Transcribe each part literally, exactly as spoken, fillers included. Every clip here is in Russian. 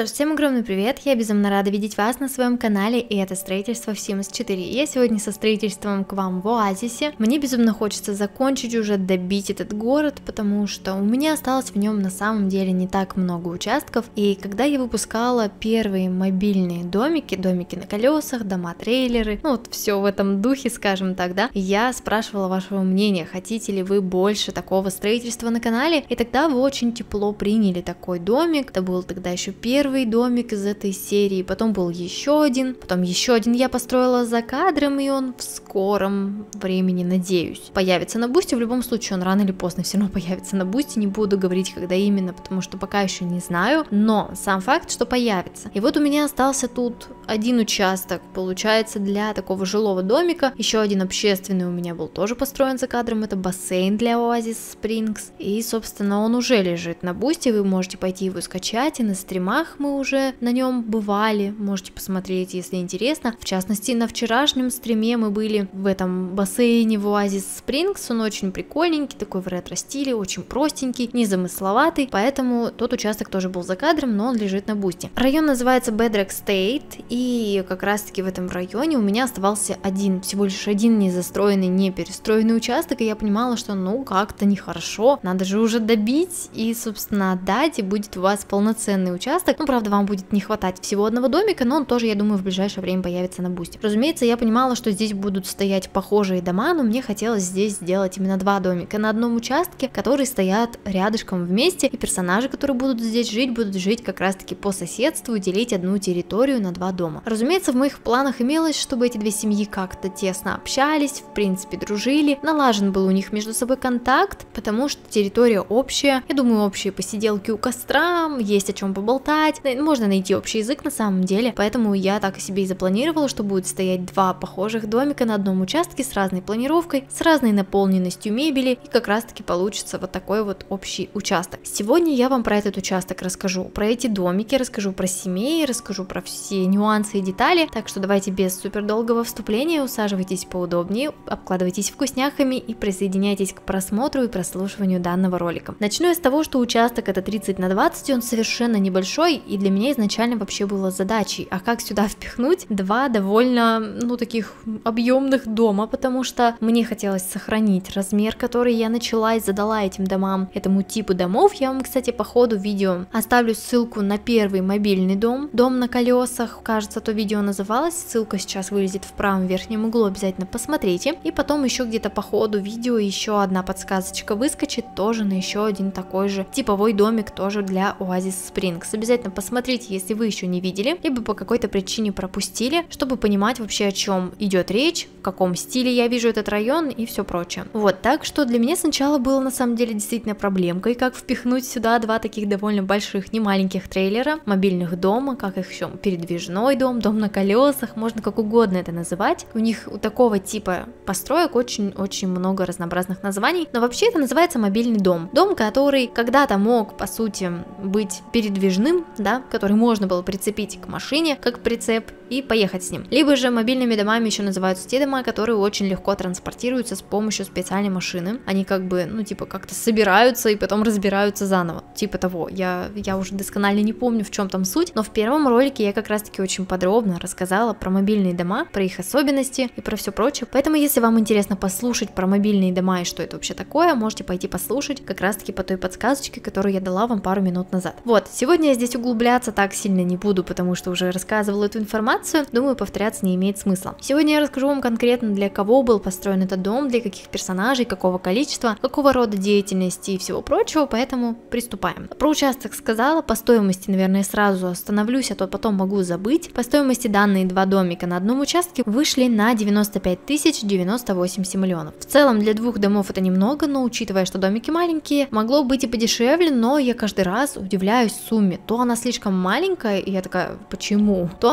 что ж, всем огромный привет, я безумно рада видеть вас на своем канале, и это строительство в Sims четыре. Я сегодня со строительством к вам в Оазисе. Мне безумно хочется закончить уже, добить этот город, потому что у меня осталось в нем на самом деле не так много участков, и когда я выпускала первые мобильные домики, домики на колесах, дома-трейлеры, ну вот все в этом духе, скажем так, да, я спрашивала вашего мнения, хотите ли вы больше такого строительства на канале, и тогда вы очень тепло приняли такой домик. Это был тогда еще первый домик из этой серии, потом был еще один, потом еще один я построила за кадром, и он в скором времени, надеюсь, появится на бусте. В любом случае он рано или поздно все равно появится на бусте, не буду говорить, когда именно, потому что пока еще не знаю, но сам факт, что появится. И вот у меня остался тут один участок, получается, для такого жилого домика, еще один общественный у меня был тоже построен за кадром, это бассейн для Oasis Springs, и собственно он уже лежит на бусте, вы можете пойти его скачать, и на стримах мы уже на нем бывали, можете посмотреть, если интересно. В частности, на вчерашнем стриме мы были в этом бассейне в Oasis Springs, он очень прикольненький, такой в ретро-стиле, очень простенький, незамысловатый, поэтому тот участок тоже был за кадром, но он лежит на бусте. Район называется Bedrock State, и как раз таки в этом районе у меня оставался один, всего лишь один незастроенный, не перестроенный участок, и я понимала, что ну как-то нехорошо, надо же уже добить и, собственно, отдать, и будет у вас полноценный участок. Ну, правда, вам будет не хватать всего одного домика, но он тоже, я думаю, в ближайшее время появится на бусте. Разумеется, я понимала, что здесь будут стоять похожие дома, но мне хотелось здесь сделать именно два домика на одном участке, которые стоят рядышком вместе, и персонажи, которые будут здесь жить, будут жить как раз-таки по соседству, делить одну территорию на два дома. Разумеется, в моих планах имелось, чтобы эти две семьи как-то тесно общались, в принципе, дружили, налажен был у них между собой контакт, потому что территория общая, я думаю, общие посиделки у костра, есть о чем поболтать, можно найти общий язык на самом деле, поэтому я так и себе и запланировала, что будет стоять два похожих домика на одном участке с разной планировкой, с разной наполненностью мебели, и как раз таки получится вот такой вот общий участок. Сегодня я вам про этот участок расскажу, про эти домики, расскажу про семей, расскажу про все нюансы и детали, так что давайте без супер долгого вступления усаживайтесь поудобнее, обкладывайтесь вкусняхами и присоединяйтесь к просмотру и прослушиванию данного ролика. Начну я с того, что участок это тридцать на двадцать, он совершенно небольшой, и для меня изначально вообще было задачей, а как сюда впихнуть два довольно, ну, таких объемных дома, потому что мне хотелось сохранить размер, который я начала и задала этим домам, этому типу домов. Я вам, кстати, по ходу видео оставлю ссылку на первый мобильный дом, дом на колесах, кажется, то видео называлось, ссылка сейчас вылезет в правом верхнем углу, обязательно посмотрите, и потом еще где-то по ходу видео еще одна подсказочка выскочит, тоже на еще один такой же типовой домик, тоже для Oasis Springs. Обязательно посмотрите, если вы еще не видели, либо по какой-то причине пропустили, чтобы понимать вообще, о чем идет речь, в каком стиле я вижу этот район и все прочее. Вот, так что для меня сначала было на самом деле действительно проблемкой, как впихнуть сюда два таких довольно больших, не маленьких трейлера, мобильных дома, как их еще, передвижной дом, дом на колесах, можно как угодно это называть. У них у такого типа построек очень-очень много разнообразных названий, но вообще это называется мобильный дом. Дом, который когда-то мог, по сути, быть передвижным, да, который можно было прицепить к машине, как прицеп, и поехать с ним. Либо же мобильными домами еще называются те дома, которые очень легко транспортируются с помощью специальной машины. Они как бы, ну, типа, как-то собираются и потом разбираются заново. Типа того. Я, я уже досконально не помню, в чем там суть, но в первом ролике я как раз-таки очень подробно рассказала про мобильные дома, про их особенности и про все прочее. Поэтому, если вам интересно послушать про мобильные дома и что это вообще такое, можете пойти послушать как раз-таки по той подсказочке, которую я дала вам пару минут назад. Вот, сегодня я здесь углубляться так сильно не буду, потому что уже рассказывала эту информацию, думаю, повторяться не имеет смысла. Сегодня я расскажу вам конкретно, для кого был построен этот дом, для каких персонажей, какого количества, какого рода деятельности и всего прочего, поэтому приступаем. Про участок сказала, по стоимости, наверное, сразу остановлюсь, а то потом могу забыть. По стоимости данные два домика на одном участке вышли на девяносто пять тысяч девяносто восемь симиллионов. В целом для двух домов это немного, но учитывая, что домики маленькие, могло быть и подешевле, но я каждый раз удивляюсь сумме. То она слишком маленькая, и я такая, почему? То она слишком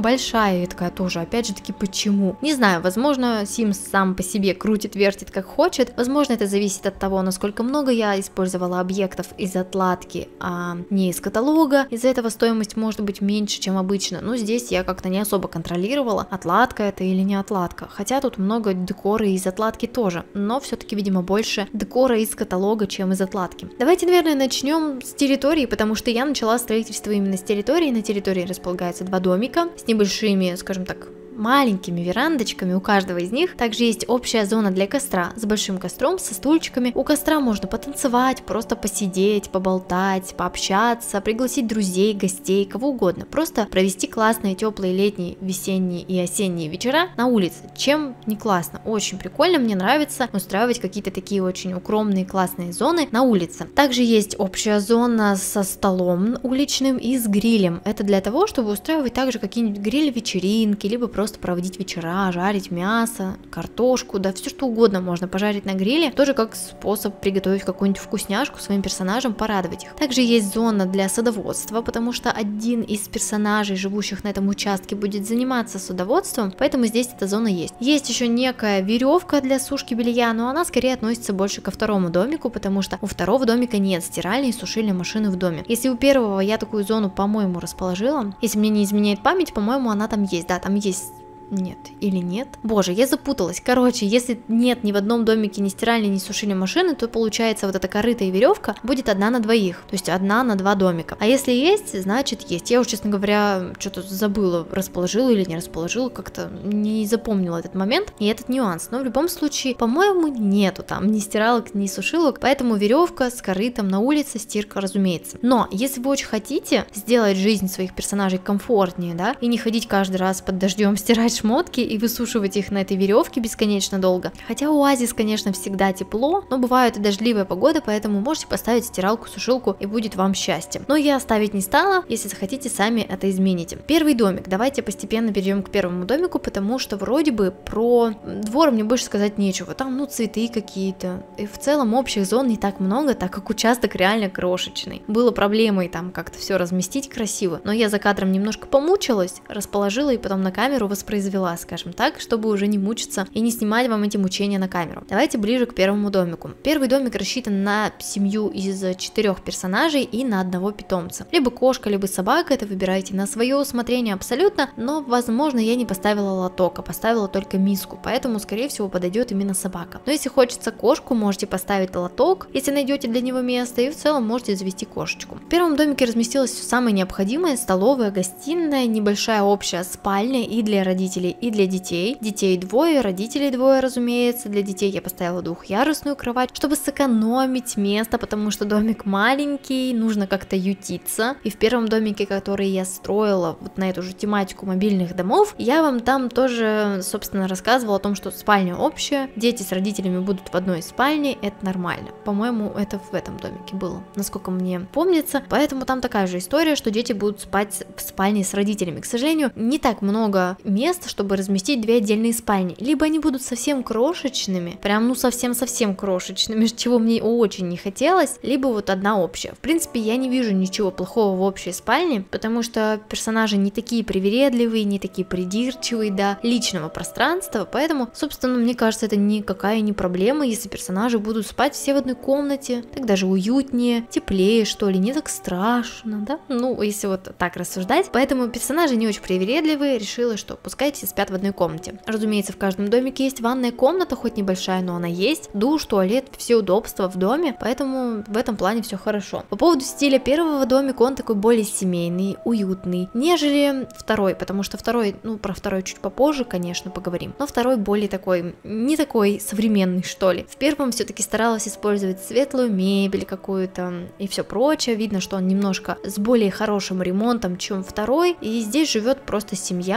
слишком большая, и такая тоже, опять же таки, почему? Не знаю, возможно, Sims сам по себе крутит, вертит как хочет, возможно, это зависит от того, насколько много я использовала объектов из отладки, а не из каталога, из-за этого стоимость может быть меньше, чем обычно, но здесь я как-то не особо контролировала, отладка это или не отладка, хотя тут много декора из отладки тоже, но все-таки, видимо, больше декора из каталога, чем из отладки. Давайте, наверное, начнем с территории, потому что я начала строительство именно с территории. На территории располагаются два домика с небольшими, скажем так, маленькими верандочками у каждого из них. Также есть общая зона для костра с большим костром, со стульчиками. У костра можно потанцевать, просто посидеть, поболтать, пообщаться, пригласить друзей, гостей, кого угодно. Просто провести классные теплые летние, весенние и осенние вечера на улице. Чем не классно? Очень прикольно, мне нравится устраивать какие-то такие очень укромные классные зоны на улице. Также есть общая зона со столом уличным и с грилем. Это для того, чтобы устраивать также какие-нибудь гриль-вечеринки, либо просто Просто проводить вечера, жарить мясо, картошку, да все что угодно можно пожарить на гриле, тоже как способ приготовить какую-нибудь вкусняшку своим персонажам, порадовать их. Также есть зона для садоводства, потому что один из персонажей, живущих на этом участке, будет заниматься садоводством, поэтому здесь эта зона есть. Есть еще некая веревка для сушки белья, но она скорее относится больше ко второму домику, потому что у второго домика нет стиральной и сушильной машины в доме. Если у первого я такую зону, по-моему, расположила, если мне не изменяет память, по-моему, она там есть, да, там есть. Нет, или нет? Боже, я запуталась. Короче, если нет ни в одном домике ни стиральной, ни сушильной машины, то получается вот эта корыта и веревка будет одна на двоих, то есть одна на два домика. А если есть, значит есть. Я уже, честно говоря, что-то забыла, расположила или не расположила, как-то не запомнила этот момент и этот нюанс. Но в любом случае, по-моему, нету там ни стиралок, ни сушилок, поэтому веревка с корытом на улице, стирка, разумеется. Но если вы очень хотите сделать жизнь своих персонажей комфортнее, да, и не ходить каждый раз под дождем стирать шмотки и высушивать их на этой веревке бесконечно долго. Хотя оазис, конечно, всегда тепло, но бывает и дождливая погода, поэтому можете поставить стиралку, сушилку и будет вам счастье. Но я ставить не стала, если захотите, сами это измените. Первый домик. Давайте постепенно перейдем к первому домику, потому что вроде бы про двор мне больше сказать нечего. Там, ну, цветы какие-то. И в целом общих зон не так много, так как участок реально крошечный. Было проблемой там как-то все разместить красиво, но я за кадром немножко помучилась, расположила и потом на камеру воспроизвела, скажем так, чтобы уже не мучиться и не снимать вам эти мучения на камеру. Давайте ближе к первому домику. Первый домик рассчитан на семью из четырех персонажей и на одного питомца. Либо кошка, либо собака, это выбирайте на свое усмотрение абсолютно, но, возможно, я не поставила лоток, а поставила только миску, поэтому, скорее всего, подойдет именно собака. Но если хочется кошку, можете поставить лоток, если найдете для него место, и в целом можете завести кошечку. В первом домике разместилось все самое необходимое: столовая, гостиная, небольшая общая спальня и для родителей, и для детей. Детей двое, родителей двое, разумеется. Для детей я поставила двухъярусную кровать, чтобы сэкономить место, потому что домик маленький, нужно как-то ютиться. И в первом домике, который я строила вот на эту же тематику мобильных домов, я вам там тоже, собственно, рассказывала о том, что спальня общая, дети с родителями будут в одной спальне, это нормально. По-моему, это в этом домике было, насколько мне помнится. Поэтому там такая же история, что дети будут спать в спальне с родителями. К сожалению, не так много места, чтобы разместить две отдельные спальни. Либо они будут совсем крошечными, прям ну совсем-совсем крошечными, чего мне очень не хотелось, либо вот одна общая. В принципе, я не вижу ничего плохого в общей спальне, потому что персонажи не такие привередливые, не такие придирчивые до личного пространства, поэтому, собственно, мне кажется, это никакая не проблема, если персонажи будут спать все в одной комнате, так даже уютнее, теплее, что ли, не так страшно, да? Ну, если вот так рассуждать. Поэтому персонажи не очень привередливые, решила, что пускай все спят в одной комнате. Разумеется, в каждом домике есть ванная комната, хоть небольшая, но она есть, душ, туалет, все удобства в доме, поэтому в этом плане все хорошо. По поводу стиля первого домика, он такой более семейный, уютный, нежели второй, потому что второй, ну, про второй чуть попозже, конечно, поговорим, но второй более такой, не такой современный, что ли. В первом все-таки старалась использовать светлую мебель какую-то и все прочее, видно, что он немножко с более хорошим ремонтом, чем второй, и здесь живет просто семья.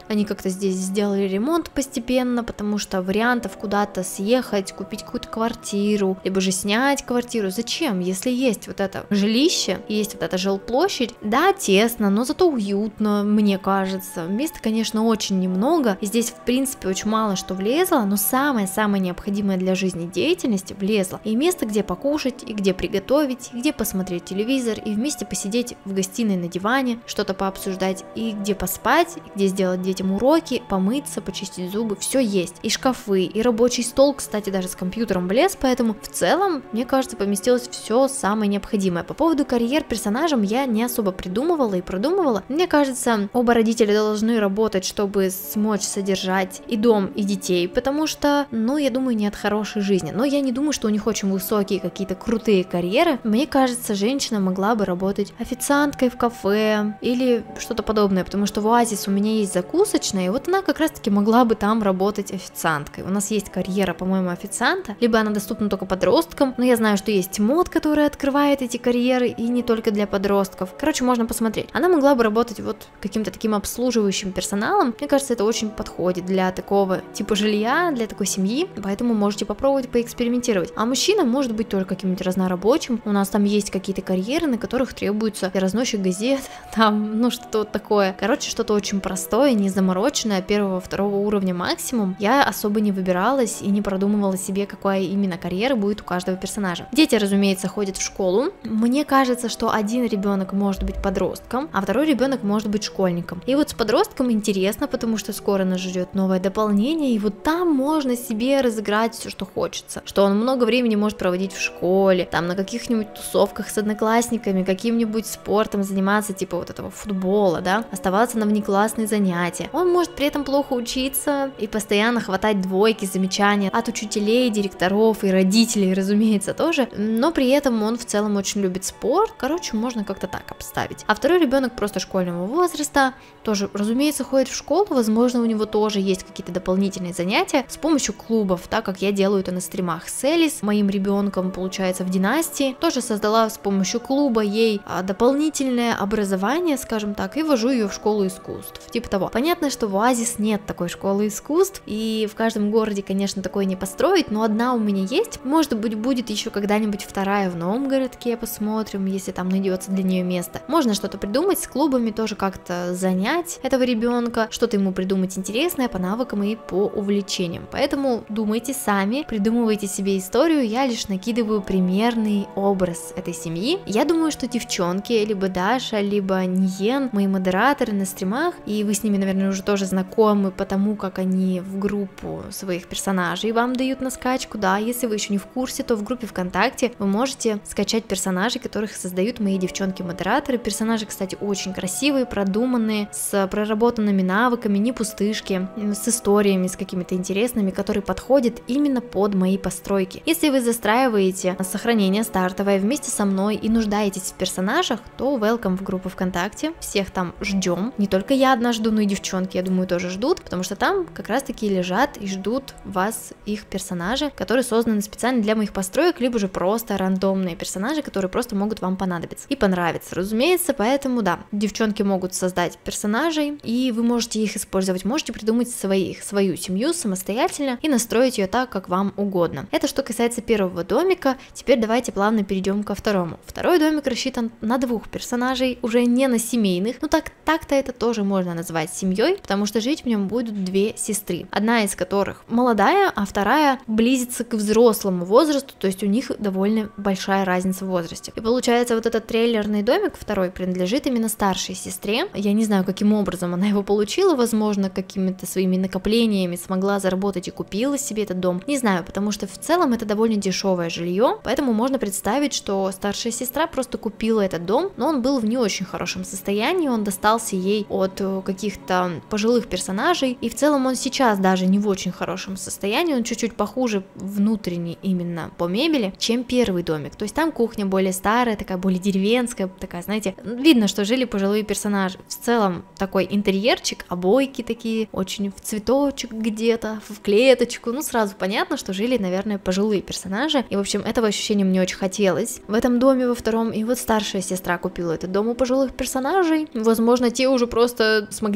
они как-то здесь сделали ремонт постепенно, потому что вариантов куда-то съехать, купить какую-то квартиру, либо же снять квартиру, зачем, если есть вот это жилище, есть вот эта жилплощадь, да, тесно, но зато уютно, мне кажется, места, конечно, очень немного, и здесь, в принципе, очень мало что влезло, но самое-самое необходимое для жизни деятельности влезло, и место, где покушать, и где приготовить, и где посмотреть телевизор, и вместе посидеть в гостиной на диване, что-то пообсуждать, и где поспать, и где сделать детям уроки, помыться, почистить зубы, все есть, и шкафы, и рабочий стол, кстати, даже с компьютером влез, поэтому в целом, мне кажется, поместилось все самое необходимое. По поводу карьер персонажам я не особо придумывала и продумывала, мне кажется, оба родителя должны работать, чтобы смочь содержать и дом, и детей, потому что, ну, я думаю, не от хорошей жизни, но я не думаю, что у них очень высокие какие-то крутые карьеры, мне кажется, женщина могла бы работать официанткой в кафе или что-то подобное, потому что в Оазис у меня есть закусочная, и вот она как раз-таки могла бы там работать официанткой. У нас есть карьера, по-моему, официанта, либо она доступна только подросткам, но я знаю, что есть мод, который открывает эти карьеры, и не только для подростков. Короче, можно посмотреть. Она могла бы работать вот каким-то таким обслуживающим персоналом. Мне кажется, это очень подходит для такого типа жилья, для такой семьи, поэтому можете попробовать поэкспериментировать. А мужчина может быть только каким-нибудь разнорабочим. У нас там есть какие-то карьеры, на которых требуется разносчик газет, там, ну, что-то вот такое. Короче, что-то очень простое, не замороченное, первого, второго уровня максимум. Я особо не выбиралась и не продумывала себе, какая именно карьера будет у каждого персонажа. Дети, разумеется, ходят в школу. Мне кажется, что один ребенок может быть подростком, а второй ребенок может быть школьником. И вот с подростком интересно, потому что скоро нас ждет новое дополнение, и вот там можно себе разыграть все, что хочется. Что он много времени может проводить в школе, там на каких-нибудь тусовках с одноклассниками, каким-нибудь спортом заниматься, типа вот этого футбола, да, оставаться на внеклассные занятия. Он может при этом плохо учиться и постоянно хватать двойки, замечания от учителей, директоров и родителей, разумеется, тоже, но при этом он в целом очень любит спорт. Короче, можно как-то так обставить. А второй ребенок просто школьного возраста, тоже, разумеется, ходит в школу, возможно, у него тоже есть какие-то дополнительные занятия с помощью клубов, так как я делаю это на стримах с Элис, моим ребенком, получается, в Династии, тоже создала с помощью клуба ей а, дополнительное образование, скажем так, и вожу ее в школу искусств, типа того. Понятно, что в Оазис нет такой школы искусств, и в каждом городе, конечно, такое не построить, но одна у меня есть, может быть, будет еще когда-нибудь вторая в новом городке, посмотрим, если там найдется для нее место. Можно что-то придумать с клубами, тоже как-то занять этого ребенка, что-то ему придумать интересное по навыкам и по увлечениям. Поэтому думайте сами, придумывайте себе историю, я лишь накидываю примерный образ этой семьи. Я думаю, что девчонки, либо Даша, либо Ниен, мои модераторы на стримах, и вы с ними, наверное, уже тоже знакомы, потому как они в группу своих персонажей вам дают на скачку, да, если вы еще не в курсе, то в группе ВКонтакте вы можете скачать персонажей, которых создают мои девчонки-модераторы. Персонажи, кстати, очень красивые, продуманные, с проработанными навыками, не пустышки, с историями, с какими-то интересными, которые подходят именно под мои постройки. Если вы застраиваете сохранение стартовое вместе со мной и нуждаетесь в персонажах, то welcome в группу ВКонтакте, всех там ждем. Не только я одна жду, но и девчонки, я думаю, тоже ждут, потому что там как раз таки лежат и ждут вас их персонажи, которые созданы специально для моих построек, либо же просто рандомные персонажи, которые просто могут вам понадобиться и понравиться, разумеется. Поэтому да, девчонки могут создать персонажей, и вы можете их использовать, можете придумать своих, свою семью самостоятельно и настроить ее так, как вам угодно. Это что касается первого домика. Теперь давайте плавно перейдем ко второму. Второй домик рассчитан на двух персонажей, уже не на семейных, ну так, так-то это тоже можно назвать семьей, потому что жить в нем будут две сестры, одна из которых молодая, а вторая близится к взрослому возрасту, то есть у них довольно большая разница в возрасте. И получается, вот этот трейлерный домик второй принадлежит именно старшей сестре. Я не знаю, каким образом она его получила, возможно, какими-то своими накоплениями смогла заработать и купила себе этот дом. Не знаю, потому что в целом это довольно дешевое жилье, поэтому можно представить, что старшая сестра просто купила этот дом, но он был в не очень хорошем состоянии, он достался ей от каких-то пожилых персонажей, и в целом он сейчас даже не в очень хорошем состоянии, он чуть-чуть похуже внутренне именно по мебели, чем первый домик. То есть там кухня более старая, такая более деревенская, такая, знаете, видно, что жили пожилые персонажи. В целом такой интерьерчик, обойки такие, очень в цветочек где-то, в клеточку, ну сразу понятно, что жили, наверное, пожилые персонажи, и в общем этого ощущения мне очень хотелось в этом доме во втором, и вот старшая сестра купила этот дом у пожилых персонажей, возможно, те уже просто смогли себе позволить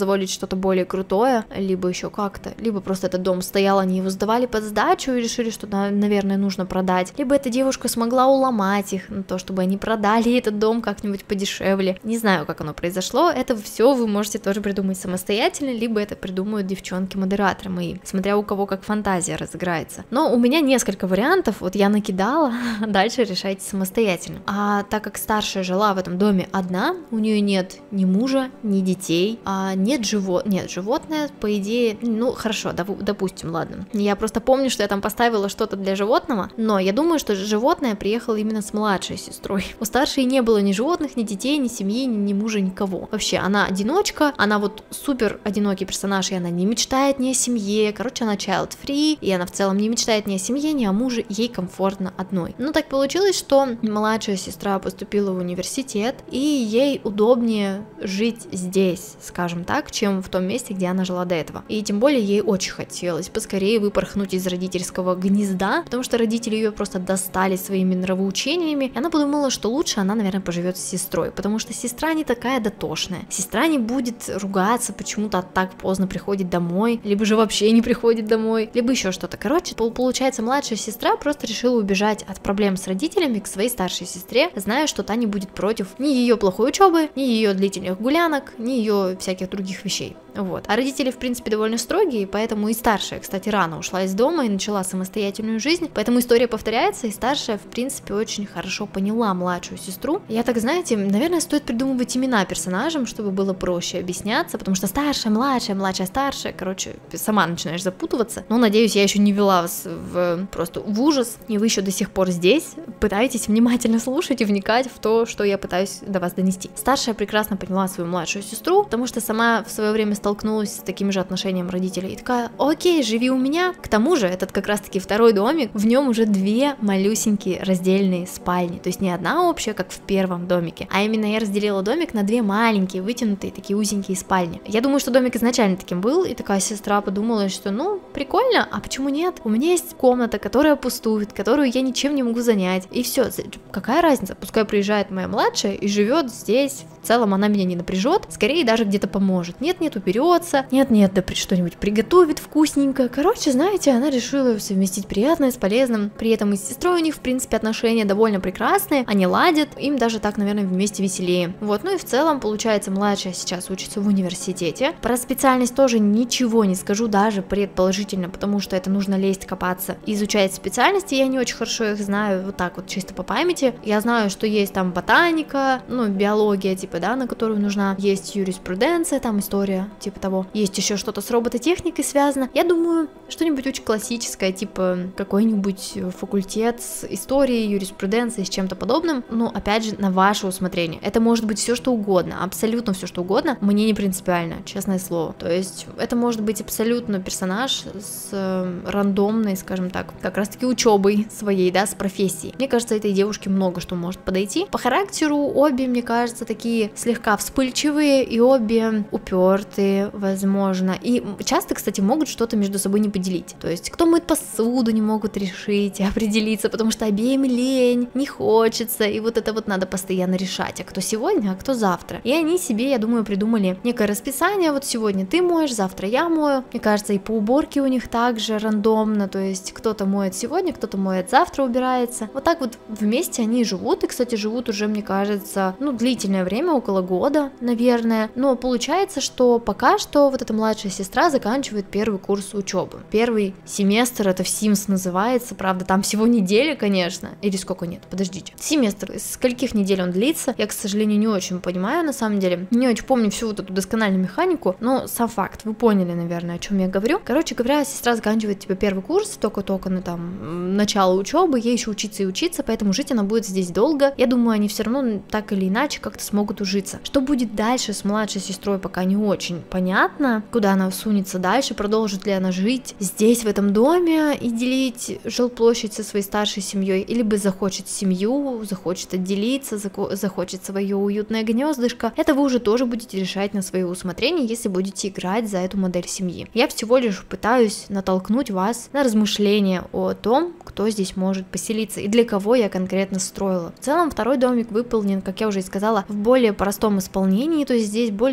позволить что-то более крутое, либо еще как-то, либо просто этот дом стоял, они его сдавали под сдачу и решили, что, наверное, нужно продать, либо эта девушка смогла уломать их на то, чтобы они продали этот дом как-нибудь подешевле. Не знаю, как оно произошло, это все вы можете тоже придумать самостоятельно, либо это придумают девчонки-модераторы мои, смотря у кого как фантазия разыграется. Но у меня несколько вариантов, вот я накидала, дальше решайте самостоятельно. А так как старшая жила в этом доме одна, у нее нет ни мужа, ни детей, а нет живот, нет, животное, по идее, ну хорошо, допустим, ладно. Я просто помню, что я там поставила что-то для животного, но я думаю, что животное приехало именно с младшей сестрой. У старшей не было ни животных, ни детей, ни семьи, ни, ни мужа, никого. Вообще, она одиночка, она вот супер одинокий персонаж, и она не мечтает ни о семье, короче, она child free, и она в целом не мечтает ни о семье, ни о муже, ей комфортно одной. Ну так получилось, что младшая сестра поступила в университет, и ей удобнее жить здесь, скажем так, чем в том месте, где она жила до этого. И тем более ей очень хотелось поскорее выпорхнуть из родительского гнезда, потому что родители ее просто достали своими нравоучениями, и она подумала, что лучше она, наверное, поживет с сестрой, потому что сестра не такая дотошная, сестра не будет ругаться, почему-то так поздно приходит домой, либо же вообще не приходит домой, либо еще что-то. Короче, получается, младшая сестра просто решила убежать от проблем с родителями к своей старшей сестре, зная, что та не будет против ни ее плохой учебы, ни ее длительных гулянок, ни ее всяких других вещей. Вот. А родители, в принципе, довольно строгие, поэтому и старшая, кстати, рано ушла из дома и начала самостоятельную жизнь, поэтому история повторяется, и старшая, в принципе, очень хорошо поняла младшую сестру. Я так, знаете, наверное, стоит придумывать имена персонажам, чтобы было проще объясняться, потому что старшая, младшая, младшая, старшая, короче, сама начинаешь запутываться. Но, надеюсь, я еще не ввела вас в просто в ужас, и вы еще до сих пор здесь, пытаетесь внимательно слушать и вникать в то, что я пытаюсь до вас донести. Старшая прекрасно поняла свою младшую сестру, потому что сама в свое время столкнулась с таким же отношением родителей и такая: окей, живи у меня. К тому же этот как раз таки второй домик, в нем уже две малюсенькие раздельные спальни, то есть не одна общая, как в первом домике, а именно я разделила домик на две маленькие, вытянутые, такие узенькие спальни. Я думаю, что домик изначально таким был, и такая сестра подумала, что ну, прикольно, а почему нет? У меня есть комната, которая пустует, которую я ничем не могу занять, и все, какая разница, пускай приезжает моя младшая и живет здесь, в целом она меня не напряжет, скорее даже где-то поможет. Нет-нет, уберется, нет-нет, да что-нибудь приготовит вкусненько. Короче, знаете, она решила совместить приятное с полезным. При этом и с сестрой у них, в принципе, отношения довольно прекрасные, они ладят, им даже так, наверное, вместе веселее. Вот, ну и в целом, получается, младшая сейчас учится в университете. Про специальность тоже ничего не скажу, даже предположительно, потому что это нужно лезть, копаться, изучать специальности, я не очень хорошо их знаю, вот так вот, чисто по памяти. Я знаю, что есть там ботаника, ну, биология, типа, да, на которую нужна, есть юриспруденция, там история, типа того. Есть еще что-то с робототехникой связано. Я думаю, что-нибудь очень классическое, типа какой-нибудь факультет с историей, юриспруденцией, с чем-то подобным. Но, опять же, на ваше усмотрение. Это может быть все что угодно, абсолютно все что угодно. Мне не принципиально, честное слово. То есть, это может быть абсолютно персонаж с э, рандомной, скажем так, как раз-таки учебой своей, да, с профессией. Мне кажется, этой девушке много что может подойти. По характеру обе, мне кажется, такие слегка вспыльчивые и обе упертые, возможно. И часто, кстати, могут что-то между собой не поделить. То есть, кто мыет посуду, не могут решить и определиться, потому что обеим лень, не хочется, и вот это вот надо постоянно решать, а кто сегодня, а кто завтра. И они себе, я думаю, придумали некое расписание, вот сегодня ты моешь, завтра я мою. Мне кажется, и по уборке у них также рандомно, то есть кто-то моет сегодня, кто-то моет завтра, убирается. Вот так вот вместе они живут, и, кстати, живут уже, мне кажется, ну, длительное время, около года, наверное. Но получается, что пока что вот эта младшая сестра заканчивает первый курс учебы. Первый семестр, это в Sims называется, правда, там всего неделя, конечно, или сколько, нет, подождите. Семестр, из скольких недель он длится, я, к сожалению, не очень понимаю, на самом деле, не очень помню всю вот эту доскональную механику, но сам факт, вы поняли, наверное, о чем я говорю. Короче говоря, сестра заканчивает, типа, первый курс, только-только на там начало учебы, ей еще учиться и учиться, поэтому жить она будет здесь долго. Я думаю, они все равно так или иначе как-то смогут ужиться. Что будет дальше с младшей сестрой, пока не очень понятно, куда она сунется дальше, продолжит ли она жить здесь, в этом доме, и делить жилплощадь со своей старшей семьей, или бы захочет семью, захочет отделиться, захочет свое уютное гнездышко. Это вы уже тоже будете решать на свое усмотрение, если будете играть за эту модель семьи. Я всего лишь пытаюсь натолкнуть вас на размышления о том, кто здесь может поселиться и для кого я конкретно строила. В целом, второй домик выполнен, как я уже и сказала, в более простом исполнении, то есть здесь более старое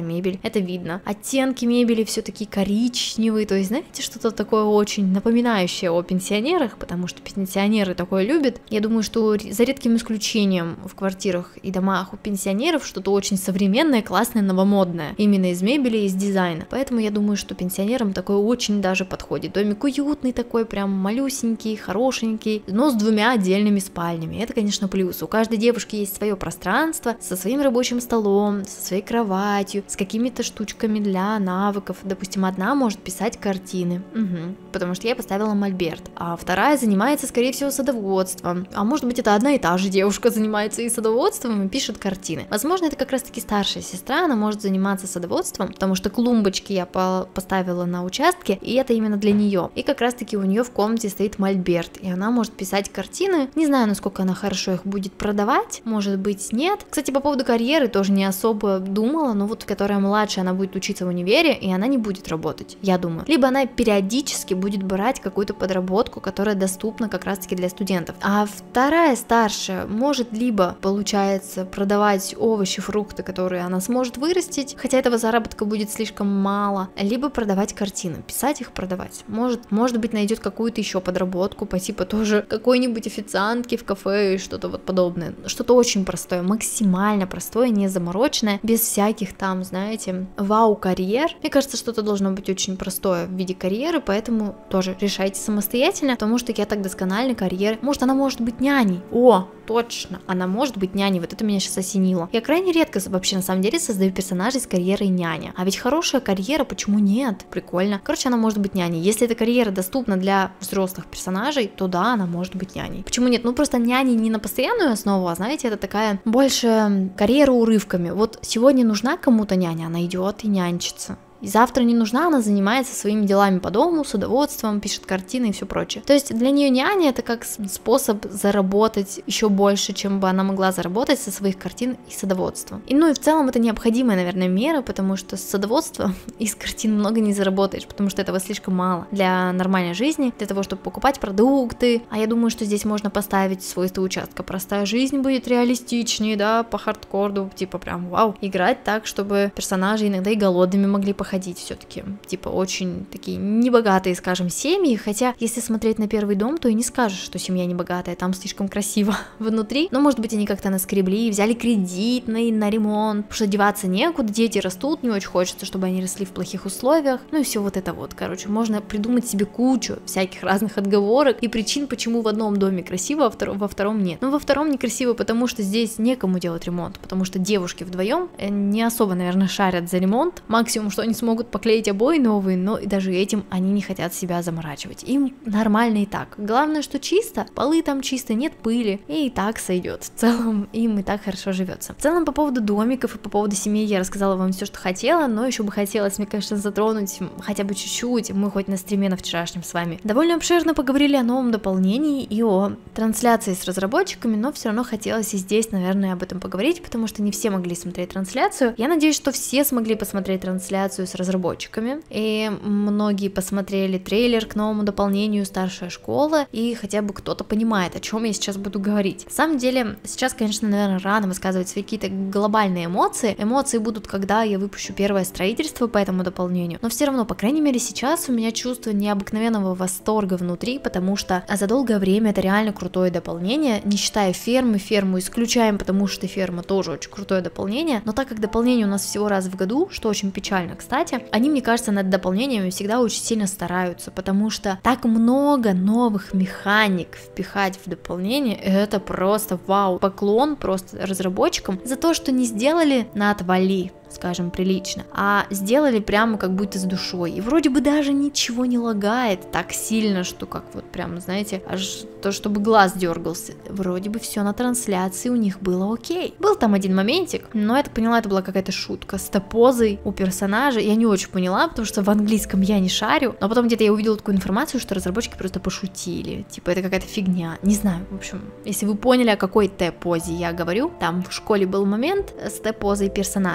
мебель, это видно. Оттенки мебели все такие коричневые, то есть, знаете, что-то такое очень напоминающее о пенсионерах, потому что пенсионеры такое любят. Я думаю, что за редким исключением в квартирах и домах у пенсионеров что-то очень современное, классное, новомодное, именно из мебели и из дизайна. Поэтому я думаю, что пенсионерам такое очень даже подходит. Домик уютный такой, прям малюсенький, хорошенький, но с двумя отдельными спальнями. Это, конечно, плюс. У каждой девушки есть свое пространство со своим рабочим столом, со своей кроватью, с какими-то штучками для навыков. Допустим, одна может писать картины, угу, потому что я поставила мольберт, а вторая занимается, скорее всего, садоводством. А может быть, это одна и та же девушка занимается и садоводством, и пишет картины. Возможно, это как раз-таки старшая сестра, она может заниматься садоводством, потому что клумбочки я по- поставила на участке, и это именно для нее. И как раз-таки у нее в комнате стоит мольберт, и она может писать картины. Не знаю, насколько она хорошо их будет продавать, может быть, нет. Кстати, по поводу карьеры тоже не особо думала, но вот которая младше, она будет учиться в универе, и она не будет работать, я думаю. Либо она периодически будет брать какую-то подработку, которая доступна как раз-таки для студентов. А вторая, старшая, может либо, получается, продавать овощи, фрукты, которые она сможет вырастить, хотя этого заработка будет слишком мало, либо продавать картины, писать их, продавать. Может, может быть, найдет какую-то еще подработку по типу тоже какой-нибудь официантки в кафе и что-то вот подобное. Что-то очень простое, максимально простое, не замороченное, без всяких там, знаете, вау-карьер. Мне кажется, что-то должно быть очень простое в виде карьеры, поэтому тоже решайте самостоятельно, потому что я так досконально карьеры. Может, она может быть няней. О, точно, она может быть няней, вот это меня сейчас осенило. Я крайне редко вообще на самом деле создаю персонажей с карьерой няня. А ведь хорошая карьера, почему нет? Прикольно. Короче, она может быть няней. Если эта карьера доступна для взрослых персонажей, то да, она может быть няней. Почему нет? Ну просто няни не на постоянную основу, а знаете, это такая больше карьера урывками. Вот сегодня нужна кому-то няня, она идет и нянчится. И завтра не нужна, она занимается своими делами по дому, садоводством, пишет картины и все прочее. То есть для нее няня это как способ заработать еще больше, чем бы она могла заработать со своих картин и садоводства. И ну и в целом это необходимая, наверное, мера, потому что с садоводства из картин много не заработаешь, потому что этого слишком мало для нормальной жизни, для того, чтобы покупать продукты. А я думаю, что здесь можно поставить свойства участка. Простая жизнь будет реалистичнее, да, по хардкорду, типа прям вау. Играть так, чтобы персонажи иногда и голодными могли походить. Все-таки, типа, очень такие небогатые, скажем, семьи, хотя, если смотреть на первый дом, то и не скажешь, что семья небогатая, там слишком красиво внутри, но, может быть, они как-то наскребли, взяли кредит на, на ремонт, потому что деваться некуда, дети растут, не очень хочется, чтобы они росли в плохих условиях, ну и все вот это вот, короче, можно придумать себе кучу всяких разных отговорок и причин, почему в одном доме красиво, а во втором нет. Но во втором некрасиво, потому что здесь некому делать ремонт, потому что девушки вдвоем не особо, наверное, шарят за ремонт, максимум, что они смогут поклеить обои новые, но и даже этим они не хотят себя заморачивать. Им нормально и так. Главное, что чисто, полы там чисто, нет пыли, и, и так сойдет. В целом им и так хорошо живется. В целом по поводу домиков и по поводу семьи я рассказала вам все, что хотела, но еще бы хотелось мне, конечно, затронуть хотя бы чуть-чуть. Мы хоть на стриме на вчерашнем с вами довольно обширно поговорили о новом дополнении и о трансляции с разработчиками, но все равно хотелось и здесь, наверное, об этом поговорить, потому что не все могли смотреть трансляцию. Я надеюсь, что все смогли посмотреть трансляцию с разработчиками, и многие посмотрели трейлер к новому дополнению «Старшая школа», и хотя бы кто-то понимает, о чем я сейчас буду говорить. На самом деле, сейчас, конечно, наверное, рано высказывать свои какие-то глобальные эмоции. Эмоции будут, когда я выпущу первое строительство по этому дополнению, но все равно, по крайней мере, сейчас у меня чувство необыкновенного восторга внутри, потому что за долгое время это реально крутое дополнение, не считая фермы, ферму исключаем, потому что ферма тоже очень крутое дополнение, но так как дополнение у нас всего раз в году, что очень печально, кстати, они, мне кажется, над дополнениями всегда очень сильно стараются, потому что так много новых механик впихать в дополнение, это просто вау, поклон просто разработчикам за то, что не сделали на отвали, скажем, прилично, а сделали прямо как будто с душой, и вроде бы даже ничего не лагает так сильно, что как вот прям, знаете, аж то, чтобы глаз дергался, вроде бы все на трансляции у них было окей. Был там один моментик, но я так поняла, это была какая-то шутка с топозой у персонажа, я не очень поняла, потому что в английском я не шарю, но потом где-то я увидела такую информацию, что разработчики просто пошутили, типа это какая-то фигня, не знаю, в общем, если вы поняли, о какой Т-позе я говорю, там в школе был момент с Т-позой персонажа, то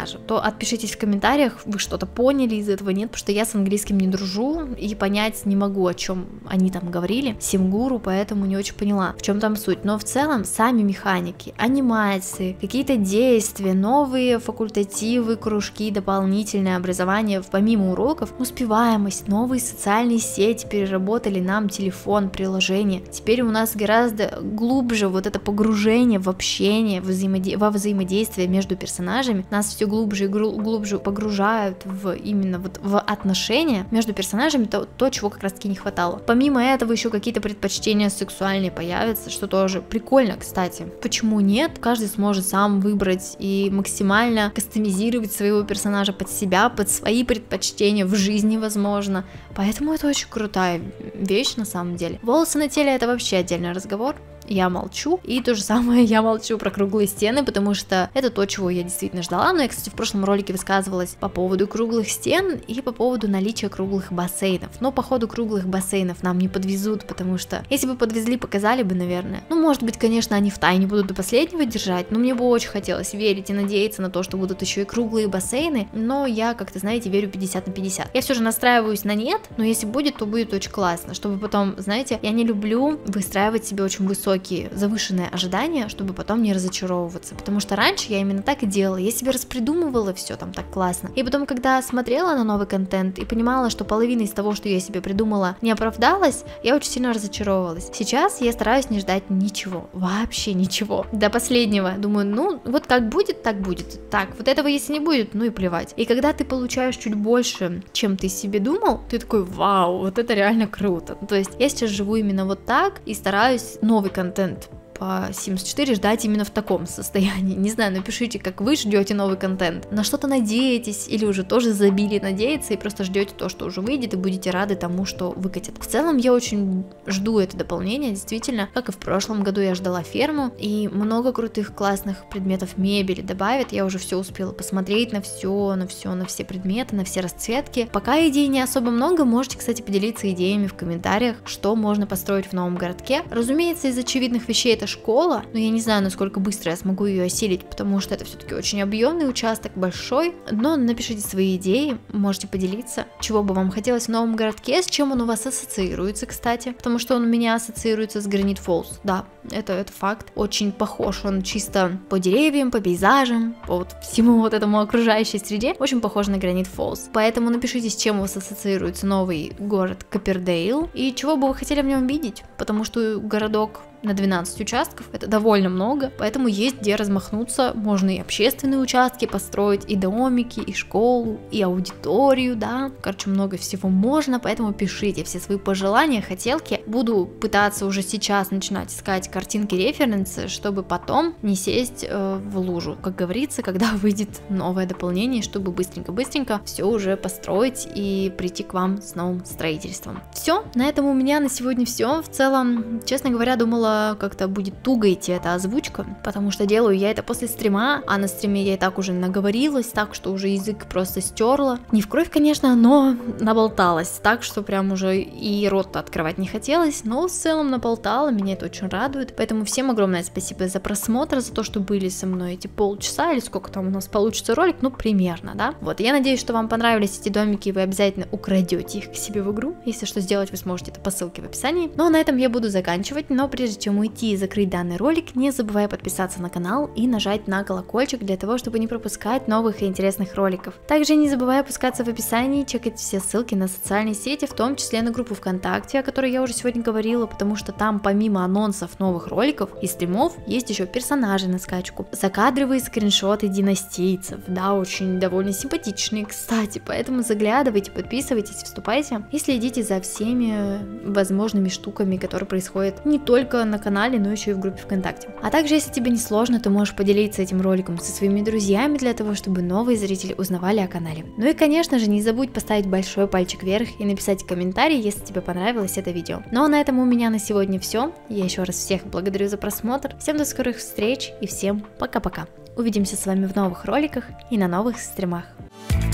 отпишитесь в комментариях, вы что-то поняли из этого, нет, потому что я с английским не дружу и понять не могу, о чем они там говорили, Симгуру, поэтому не очень поняла, в чем там суть. Но в целом сами механики, анимации, какие-то действия, новые факультативы, кружки, дополнительное образование помимо уроков, успеваемость, новые социальные сети переработали нам телефон, приложение. Теперь у нас гораздо глубже вот это погружение в общение, взаимоде... во взаимодействие между персонажами, нас все глубже и глубже погружают в именно вот в отношения между персонажами, то, то чего как раз таки не хватало. Помимо этого еще какие-то предпочтения сексуальные появятся, что тоже прикольно, кстати. Почему нет? Каждый сможет сам выбрать и максимально кастомизировать своего персонажа под себя, под свои предпочтения в жизни, возможно. Поэтому это очень крутая вещь на самом деле. Волосы на теле — это вообще отдельный разговор. Я молчу, и то же самое я молчу про круглые стены, потому что это то, чего я действительно ждала. Но я, кстати, в прошлом ролике высказывалась по поводу круглых стен и по поводу наличия круглых бассейнов. Но походу круглых бассейнов нам не подвезут, потому что если бы подвезли, показали бы, наверное. Ну, может быть, конечно, они в тайне будут до последнего держать, но мне бы очень хотелось верить и надеяться на то, что будут еще и круглые бассейны, но я, как-то, знаете, верю пятьдесят на пятьдесят. Я все же настраиваюсь на нет, но если будет, то будет очень классно, чтобы потом, знаете, я не люблю выстраивать себе очень высокие, завышенные ожидания, чтобы потом не разочаровываться, потому что раньше я именно так и делала, я себе распридумывала все там так классно, и потом, когда смотрела на новый контент и понимала, что половина из того, что я себе придумала, не оправдалась, я очень сильно разочаровывалась. Сейчас я стараюсь не ждать ничего, вообще ничего, до последнего. Думаю, ну, вот как будет, так будет. Так, вот этого если не будет, ну и плевать. И когда ты получаешь чуть больше, чем ты себе думал, ты такой, вау, вот это реально круто. То есть я сейчас живу именно вот так и стараюсь новый контент по Sims четыре ждать именно в таком состоянии. Не знаю, напишите, как вы ждете новый контент. На что-то надеетесь или уже тоже забили надеяться и просто ждете то, что уже выйдет, и будете рады тому, что выкатят. В целом я очень жду это дополнение, действительно, как и в прошлом году я ждала ферму, и много крутых классных предметов мебели добавят. Я уже все успела посмотреть на все, на все, на все предметы, на все расцветки. Пока идей не особо много, можете, кстати, поделиться идеями в комментариях, что можно построить в новом городке. Разумеется, из очевидных вещей это школа, но я не знаю, насколько быстро я смогу ее осилить, потому что это все-таки очень объемный участок, большой, но напишите свои идеи, можете поделиться, чего бы вам хотелось в новом городке, с чем он у вас ассоциируется, кстати, потому что он у меня ассоциируется с Granite Falls, да, это, это факт, очень похож он чисто по деревьям, по пейзажам, по вот всему вот этому окружающей среде, очень похож на Granite Falls, поэтому напишите, с чем у вас ассоциируется новый город Коппердейл, и чего бы вы хотели в нем видеть, потому что городок на двенадцать участков, это довольно много, поэтому есть где размахнуться, можно и общественные участки построить, и домики, и школу, и аудиторию, да, короче, много всего можно, поэтому пишите все свои пожелания, хотелки, буду пытаться уже сейчас начинать искать картинки, референсы, чтобы потом не сесть э, в лужу, как говорится, когда выйдет новое дополнение, чтобы быстренько-быстренько все уже построить и прийти к вам с новым строительством. Все, на этом у меня на сегодня все, в целом, честно говоря, думала, как-то будет туго идти эта озвучка, потому что делаю я это после стрима, а на стриме я и так уже наговорилась, так что уже язык просто стерла. Не в кровь, конечно, но наболталась, так что прям уже и рот открывать не хотелось, но в целом наболтала, меня это очень радует, поэтому всем огромное спасибо за просмотр, за то, что были со мной эти полчаса, или сколько там у нас получится ролик, ну примерно, да. Вот, я надеюсь, что вам понравились эти домики, и вы обязательно украдете их к себе в игру, если что сделать, вы сможете это по ссылке в описании. Ну а на этом я буду заканчивать, но прежде чем уйти и закрыть данный ролик, не забывай подписаться на канал и нажать на колокольчик для того, чтобы не пропускать новых и интересных роликов. Также не забывай опускаться в описании, чекать все ссылки на социальные сети, в том числе на группу ВКонтакте, о которой я уже сегодня говорила, потому что там помимо анонсов новых роликов и стримов есть еще персонажи на скачку, закадровые скриншоты династийцев, да, очень довольно симпатичные, кстати, поэтому заглядывайте, подписывайтесь, вступайте и следите за всеми возможными штуками, которые происходят не только на канале, но еще и в группе ВКонтакте. А также, если тебе не сложно, то можешь поделиться этим роликом со своими друзьями для того, чтобы новые зрители узнавали о канале. Ну и, конечно же, не забудь поставить большой пальчик вверх и написать комментарий, если тебе понравилось это видео. Ну а на этом у меня на сегодня все. Я еще раз всех благодарю за просмотр. Всем до скорых встреч и всем пока-пока. Увидимся с вами в новых роликах и на новых стримах.